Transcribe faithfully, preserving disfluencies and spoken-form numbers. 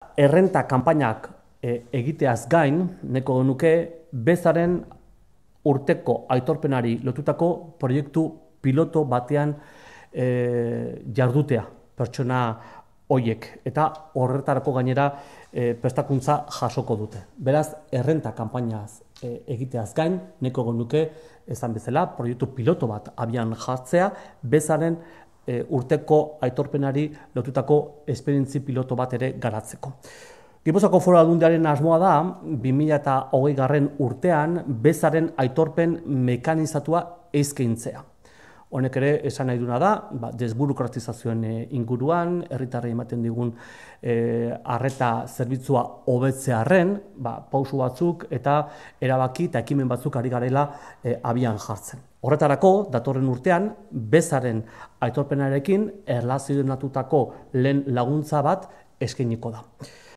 errenta kanpainak e, egiteaz gain, neko genuke bezaren urteko aitorpenari lotutako proiektu piloto batean e, jardutea pertsona hoiek, eta horretarako gainera e, prestakuntza jasoko dute. Beraz, errenta kanpainaz e, egiteaz gain, neko genuke esan bezala, proiektu piloto bat abian jartzea, bezaren e, urteko aitorpenari lotutako esperientzi piloto bat ere garatzeko. Gipuzkoako Foru Aldundiaren asmoa da, bi mila hogei garren urtean, bezaren aitorpen mekanizatua eskaintzea. Honek ere esan nahi duna da, ba, desburokratizazioen e, inguruan, herritarrei ematen digun arreta e, zerbitzua hobetzearren, ba, pausu batzuk eta erabaki eta ekimen batzuk ari garela e, abian jartzen. Horretarako, datorren urtean, bezaren aitorpenarekin erlazionatutako lehen laguntza bat eskainiko da.